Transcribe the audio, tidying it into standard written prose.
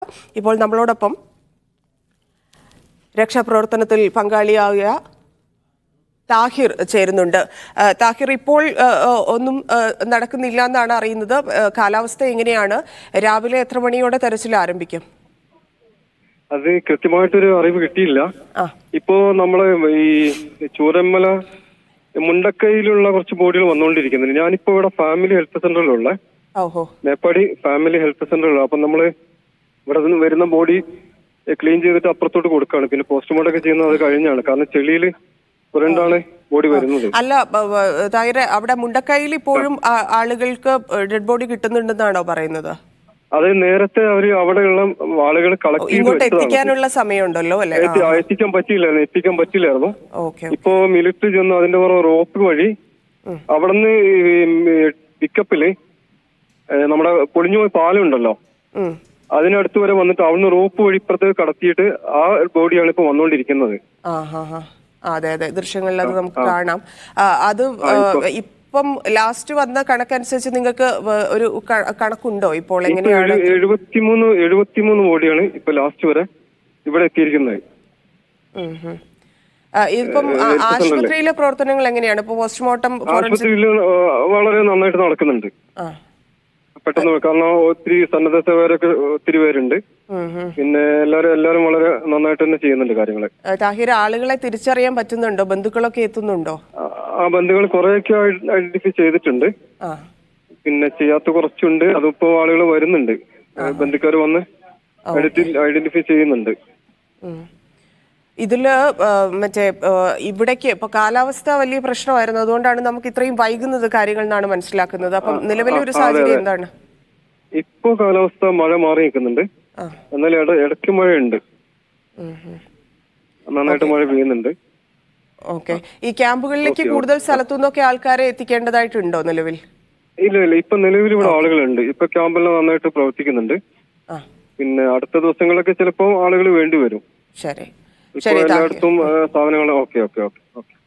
ഇപ്പോൾ നമ്മളോടൊപ്പം രക്ഷാപ്രവർത്തനത്തിൽ പങ്കാളിയായ താഹിർ ചേരുന്നുണ്ട്. താഹിർ, ഇപ്പോൾ ഒന്നും നടക്കുന്നില്ല എന്നാണ് അറിയുന്നത്. കാലാവസ്ഥ എങ്ങനെയാണ്? രാവിലെ എത്ര മണിയോടെ തെരച്ചിൽ ആരംഭിക്കും? അത് കൃത്യമായിട്ടൊരു അറിവ് കിട്ടിയില്ല. ഇപ്പോ നമ്മള് ഈ ചൂരമ്മല മുണ്ടക്കയിലുള്ള കുറച്ച് ബോഡികൾ വന്നുകൊണ്ടിരിക്കുന്നുണ്ട്. ഞാനിപ്പോ ഇവിടെ ഫാമിലി ഹെൽത്ത് സെന്ററിലുള്ള മേപ്പാടി ഫാമിലി ഹെൽത്ത് സെന്ററിലുള്ള. അപ്പൊ നമ്മള് ഇവിടെ നിന്ന് വരുന്ന ബോഡി ക്ലീൻ ചെയ്തിട്ട് അപ്പുറത്തോട്ട് കൊടുക്കാണ്. പിന്നെ പോസ്റ്റ്മോർട്ടം ഒക്കെ ചെയ്യുന്നത് അത് കഴിഞ്ഞാണ്. കാരണം ചെളിയില് പുരണ്ടാണ് ബോഡി വരുന്നത്. അല്ല താഹിറെ, അവിടെ മുണ്ടക്കയിൽ ഇപ്പോഴും ആളുകൾക്ക് ഡെഡ് ബോഡി കിട്ടുന്നുണ്ടെന്നാണോ പറയുന്നത്? അത് നേരത്തെ അവര് അവിടെയുള്ള ആളുകൾ കളക്ട് ചെയ്ത് എത്തിക്കാനുള്ള സമയമുണ്ടല്ലോ അല്ലെ? എത്തിക്കാൻ പറ്റില്ലായിരുന്നു. ഇപ്പോ മിലിറ്ററി ചെന്ന് അതിന്റെ പുറം റോപ്പ് വഴി അവിടുന്ന് പിക്കപ്പില് നമ്മുടെ പൊളിഞ്ഞുപോയ പാലം ഉണ്ടല്ലോ, അതിനടുത്ത് വരെ വന്നിട്ട് അവിടുന്ന് റോപ്പ് വഴി ഇപ്പുറത്തേക്ക് കടത്തിയിട്ട് ആ ബോഡിയാണ് ഇപ്പൊ വന്നുകൊണ്ടിരിക്കുന്നത്. അതെ അതെ, ദൃശ്യങ്ങളിൽ അത് നമുക്ക് കാണാം. അത് ഇപ്പം ലാസ്റ്റ് വന്ന കണക്കനുസരിച്ച് നിങ്ങൾക്ക് ഒരു കണക്കുണ്ടോ ഇപ്പോൾ? എങ്ങനെയാണ്? 73 ബോഡിയാണ് ഇപ്പൊ ലാസ്റ്റ് വരെ ഇവിടെ എത്തിയിരിക്കുന്നത്. ഇപ്പം ആശുപത്രിയിലെ പ്രവർത്തനങ്ങൾ എങ്ങനെയാണ്? ഇപ്പൊ പോസ്റ്റ്മോർട്ടം ആശുപത്രിയിൽ വളരെ നന്നായിട്ട് നടക്കുന്നുണ്ട്. പെട്ടെന്ന്, കാരണം ഒത്തിരി സന്നദ്ധ സേവകരൊക്കെ ഒത്തിരി പേരുണ്ട്. പിന്നെ എല്ലാരും വളരെ നന്നായിട്ട് തന്നെ ചെയ്യുന്നുണ്ട് കാര്യങ്ങള്. താഹിർ, ആളുകളെ തിരിച്ചറിയാൻ പറ്റുന്നുണ്ടോ? ബന്ധുക്കളൊക്കെ എത്തുന്നുണ്ടോ? ആ ബന്ധുക്കൾ കുറെയൊക്കെ ഐഡന്റിഫൈ ചെയ്തിട്ടുണ്ട്. പിന്നെ ചെയ്യാത്ത കുറച്ചുണ്ട്. അതിപ്പോ ആളുകൾ വരുന്നുണ്ട്, ബന്ധുക്കാർ വന്ന് ഐഡന്റിഫൈ ചെയ്യുന്നുണ്ട്. ഇതില് മറ്റേ ഇവിടേക്ക് ഇപ്പൊ കാലാവസ്ഥ വലിയ പ്രശ്നമായിരുന്നു, അതുകൊണ്ടാണ് നമുക്ക് ഇത്രയും വൈകുന്നത് കാര്യങ്ങൾ എന്നാണ് മനസ്സിലാക്കുന്നത്. അപ്പം നിലവിലെ ഒരു സാഹചര്യം എന്താണ്? ഇപ്പോ കാലാവസ്ഥ മഴ മാറി നിൽക്കുന്നുണ്ട്, എന്നാൽ ഇടയ്ക്ക് മഴയുണ്ട്, നന്നായിട്ട് മഴ പെയ്യുന്നുണ്ട്. ഓക്കെ. ഈ ക്യാമ്പുകളിലേക്ക് കൂടുതൽ സ്ഥലത്തു നിന്നൊക്കെ ആൾക്കാരെ എത്തിക്കേണ്ടതായിട്ടുണ്ടോ നിലവിൽ? ഇല്ല, ഇപ്പൊ നിലവിൽ ഇവിടെ ആളുകളുണ്ട്. ഇപ്പൊ ക്യാമ്പെല്ലാം നന്നായിട്ട് പ്രവർത്തിക്കുന്നുണ്ട്. പിന്നെ അടുത്ത ദിവസങ്ങളൊക്കെ ചിലപ്പോ ആളുകൾ വേണ്ടി വരും. ശരി, എല്ലായിടത്തും സാധനങ്ങൾ ഓക്കെ.